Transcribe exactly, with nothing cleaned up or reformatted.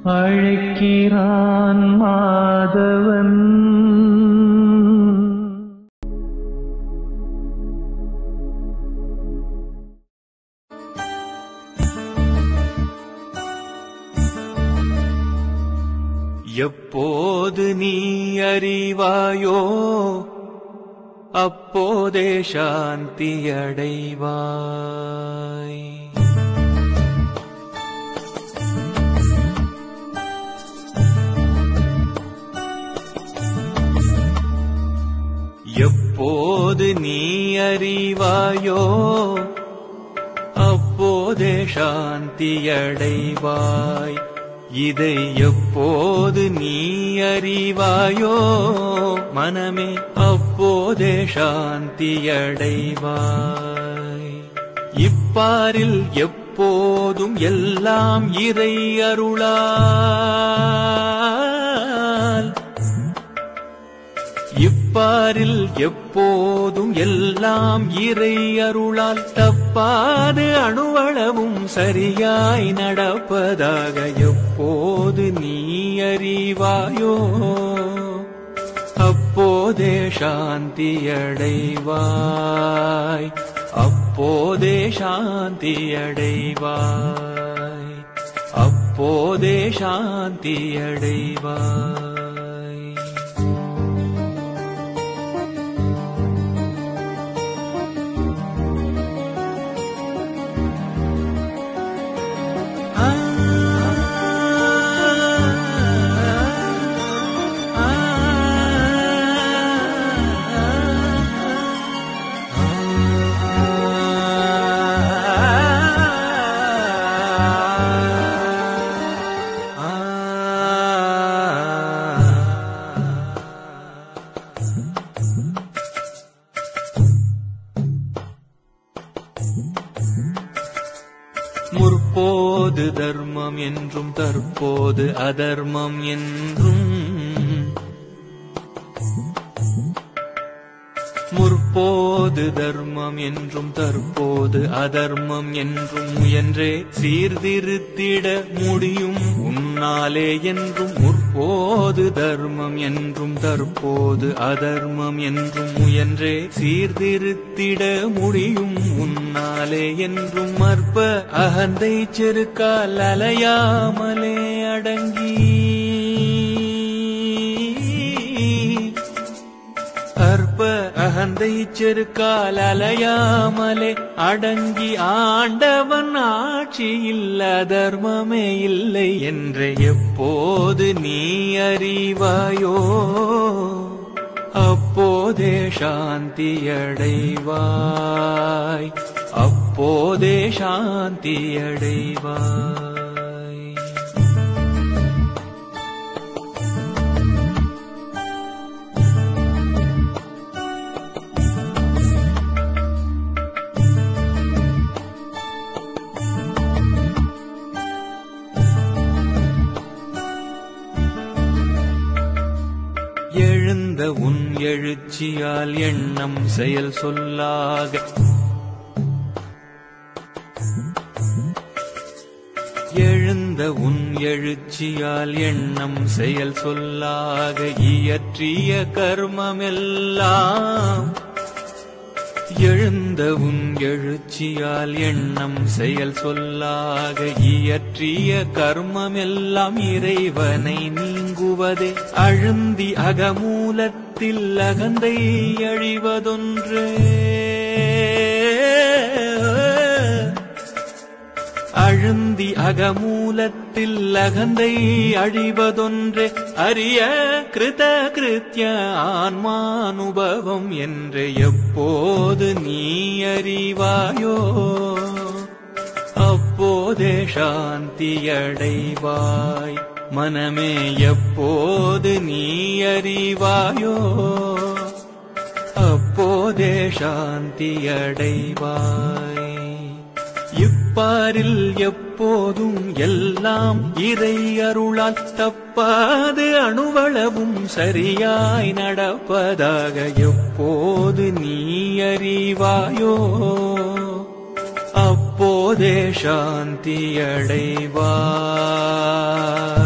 அழைக்கிறான் மாதவன். எப்போது நீ அறிவாயோ அப்போதே சாந்தி அடைவாய். எப்போது நீ அறிவாயோ அப்போதே சாந்தி அடைவாய். இதை எப்போது நீ அறிவாயோ மனமே அப்போதே சாந்தி அடைவாய். இப்பாரில் எப்போதும் எல்லாம் இறை அருளால், இப்பாரில் எப்போதும் எல்லாம் இறை அருளால் தப்பாது அணுவளவும் சரியாய் நடப்பதாக எப்போது நீ அறிவாயோ அப்போதே சாந்தி அடைவாய். அப்போதே சாந்தி அடைவாய். அப்போதே சாந்தி அடைவாய். முற்போது தர்மம் என்றும் தற்போது அதர்மம் என்றும், முற்போது தர்மம் என்றும் தற்போது அதர்மம் என்றும் முயன்றே சீர்திருத்திட முடியும் உன்னாலே என்றும். முற்போது தர்மம் என்றும் தற்போது அதர்மம் என்றும் முயன்றே சீர்திருத்திட முடியும் உன்னாலே என்றும். மற்ப அகந்தை செருக்கால் அலையாமலே அடங்கி, அற்ப அகந்தை செருக்கால் அலையாமலே அடங்கி ஆண்டவன் ஆட்சியில் அதர்மமே இல்லை என்று எப்போது நீ அறிவாயோ அப்போதே சாந்தி அடைவாய். அப்போதே சாந்தி அடைவாய். எழுந்த உன் எழுச்சியால் எண்ணம் செயல் சொல்லாக, எழுந்த உன் எழுச்சியால் எண்ணம் செயல் சொல்லாக இயற்றிய கர்மமெல்லாம், எழுந்த உன் எழுச்சியால் எண்ணம் செயல் சொல்லாக இயற்றிய கர்மமெல்லாம் இறைவனை நீங்குவதே. அழுந்தி அகமூலத்தில் அகந்தை அழிவதொன்றே, அழுந்தி அகமூலத்தில் அகந்தை அழிவதொன்றே. அரிய கிருத கிருத்ய ஆன்மானுபவம் என்று எப்போது நீ அறிவாயோ அப்போதே சாந்தி அடைவாய். மனமே எப்போது நீ அறிவாயோ அப்போதே சாந்தி அடைவாய். இப்பாரில் எப்போதும் எல்லாம் இறை அருளால் தப்பாது அணுவளவும் சரியாய் நடப்பதாக எப்போது நீ அறிவாயோ அப்போதே சாந்தி அடைவாய்.